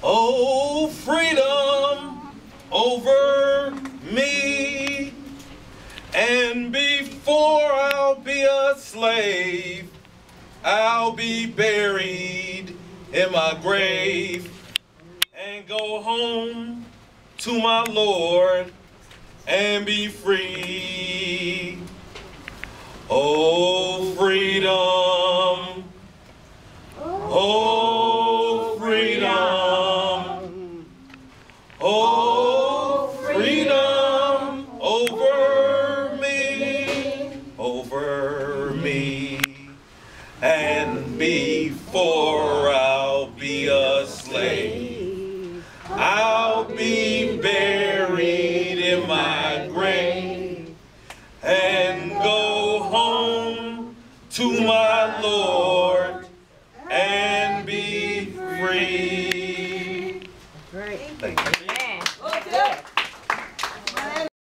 Oh, freedom over me. And before I'll be a slave, I'll be buried in my grave and go home to my Lord and be free. Oh, freedom. Oh, freedom. Oh, freedom over me. And before I'll be a slave, I'll be buried in my grave and go home to my Lord and be free. Great. Thank you. Amen.